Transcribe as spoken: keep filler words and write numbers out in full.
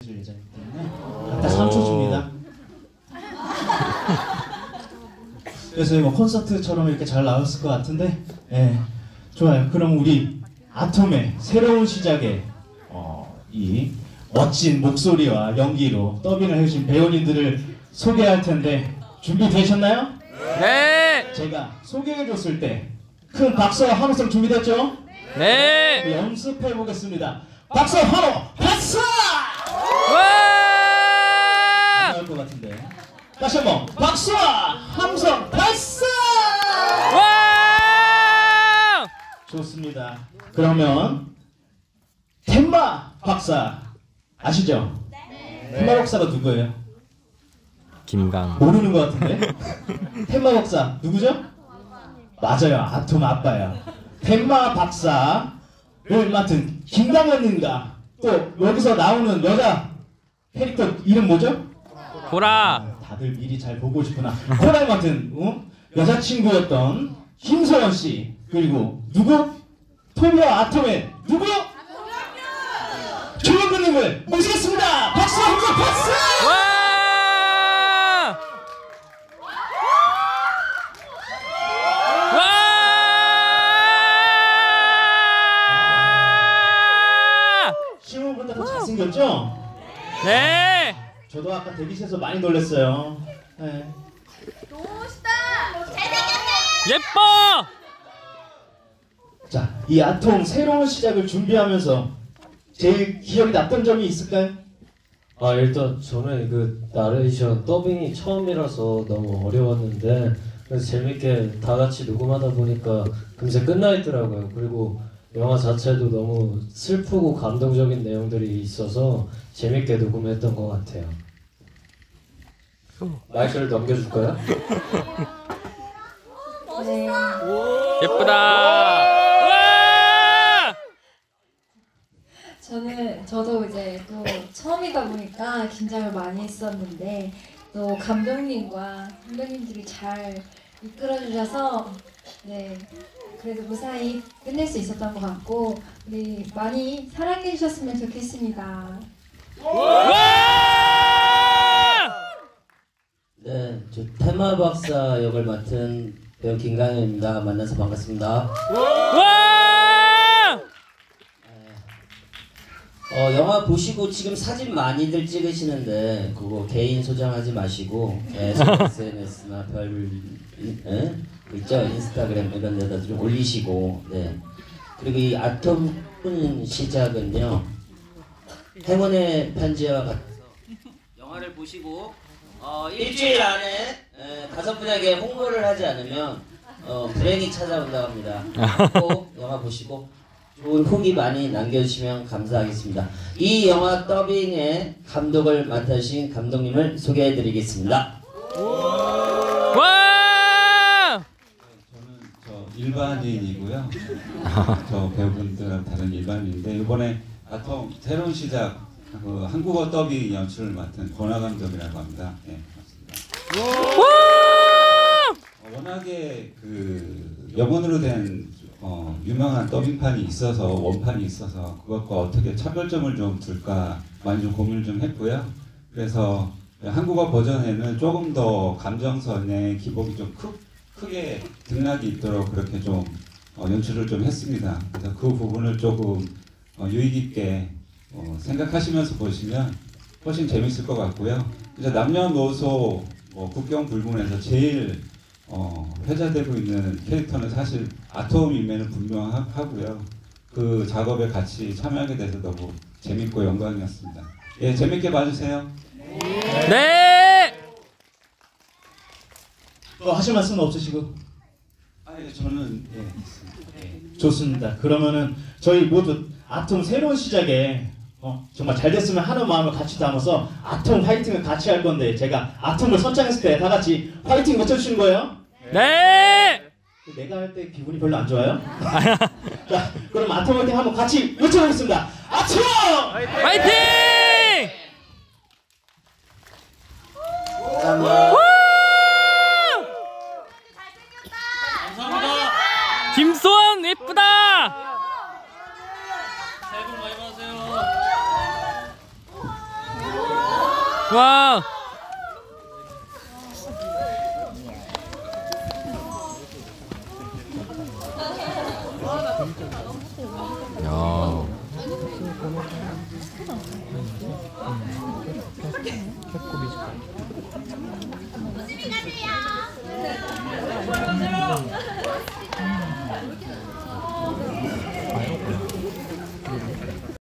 예정이기 때문에 딱 삼 초 줍니다. 그래서 뭐 콘서트처럼 이렇게 잘 나왔을 것 같은데, 예, 좋아요. 그럼 우리 아톰의 새로운 시작에 어, 이 멋진 목소리와 연기로 더빙을 해주신 배우님들을 소개할 텐데 준비되셨나요? 네. 제가 소개해줬을 때 큰 박수와 환호성 준비됐죠? 네. 연습해 보겠습니다. 박수, 환호, 박수! 와! 안 나올 것 같은데. 다시 한번 박수와 함성, 박수! 와! 좋습니다. 그러면 텐마 박사 아시죠? 네. 텐마 박사가 누구예요? 김강. 모르는 것 같은데? 텐마 박사 누구죠? 맞아요. 아톰 아빠야. 텐마 박사를 맡은 김강현님과 또 여기서 나오는 여자 캐릭터 이름 뭐죠? 보라. 다들 미리 잘 보고 싶구나. 코라를 맡은 어? 여자친구였던 김소연 씨, 그리고 누구? 토미와 아톰의 누구? 조영근님을 모시겠습니다. 박수 함성 박수! 와! 와! 시험보다 더 잘생겼죠? 네. 저도 아까 대기실에서 많이 놀랐어요. 네. 너무 멋있다! 잘생겼다! 예뻐. 자, 이 아톰 새로운 시작을 준비하면서 제일 기억에 났던 점이 있을까요? 아 일단 저는 그 나레이션 더빙이 처음이라서 너무 어려웠는데 그래서 재밌게 다 같이 녹음하다 보니까 금세 끝나 있더라고요. 그리고 영화 자체도 너무 슬프고 감동적인 내용들이 있어서 재밌게 녹음했던 것 같아요. 마이크를 넘겨줄까요? 네. 예쁘다. 와! 저는 저도 이제 또 처음이다 보니까 긴장을 많이 했었는데 또 감독님과 선배님들이 잘 이끌어주셔서 네 그래도 무사히 끝낼 수 있었던 것 같고 우리 많이 사랑해 주셨으면 좋겠습니다. 와! 네, 저 테마 박사 역을 맡은 배우 김강현입니다. 만나서 반갑습니다. 와! 어, 영화 보시고 지금 사진 많이들 찍으시는데 그거 개인 소장하지 마시고 에스엔에스나 별 에? 있죠? 인스타그램 이런 데다 좀 올리시고 네. 그리고 이 아톰 시작은요 행운의 편지와 같아서 영화를 보시고 어, 일주일 안에 에, 다섯 분에게 홍보를 하지 않으면 어, 불행이 찾아온다고 합니다. 꼭 영화 보시고 좋은 후기 많이 남겨주시면 감사하겠습니다. 이 영화 더빙의 감독을 맡으신 감독님을 소개해드리겠습니다. 와! 저는 저 일반인이고요. 저 배우분들은 다른 일반인인데 이번에 아톰 새로운 시작 그 한국어 더빙 연출을 맡은 권하 감독이라고 합니다. 네, 맞습니다. 어, 워낙에 그 영어로 된 어, 유명한 더빙판이 있어서 원판이 있어서 그것과 어떻게 차별점을 좀 둘까 많이 좀 고민을 좀 했고요. 그래서 한국어 버전에는 조금 더 감정선의 기복이 좀 크, 크게 등락이 있도록 그렇게 좀 어, 연출을 좀 했습니다. 그래서 그 부분을 조금 어, 유익 있게 어, 생각하시면서 보시면 훨씬 재밌을 것 같고요. 이제 남녀노소 뭐 국경 불문에서 제일 어, 회자되고 있는 캐릭터는 사실 아톰임에는 분명하고요. 그 작업에 같이 참여하게 돼서 너무 재밌고 영광이었습니다. 예, 재밌게 봐주세요. 네. 또 하실 말씀은 없으시고? 아, 예, 저는 예, 있습니다. 예. 좋습니다. 그러면은 저희 모두 아톰 새로운 시작에 어, 정말 잘 됐으면 하는 마음을 같이 담아서 아톰 화이팅을 같이 할 건데 제가 아톰을 선창했을 때 다 같이 화이팅 외쳐주시는 거예요? 네. 내가 할 때 기분이 별로 안 좋아요? 자, 그럼 아톰 화이팅 한번 같이 외쳐보겠습니다. 아톰! 화이팅! 감사합니다. 김소영 예쁘다. 새해 복 많이 받으세요. 와. 야.